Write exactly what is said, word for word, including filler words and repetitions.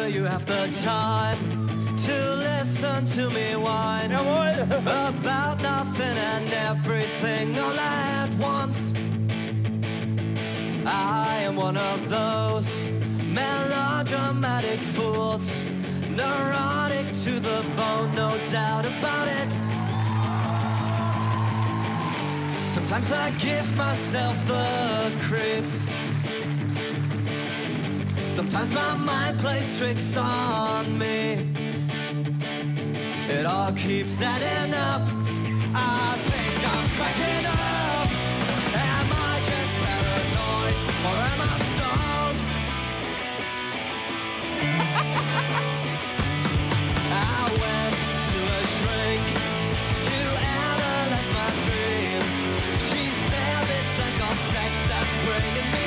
Do you have the time to listen to me whine about nothing and everything all at once? I am one of those melodramatic fools, neurotic to the bone, no doubt about it. Sometimes I give myself the creeps. Sometimes my mind plays tricks on me. It all keeps adding up. I think I'm cracking up. Am I just paranoid, or am I stoned? I went to a shrink to analyze my dreams. She said it's like all sex that's bringing me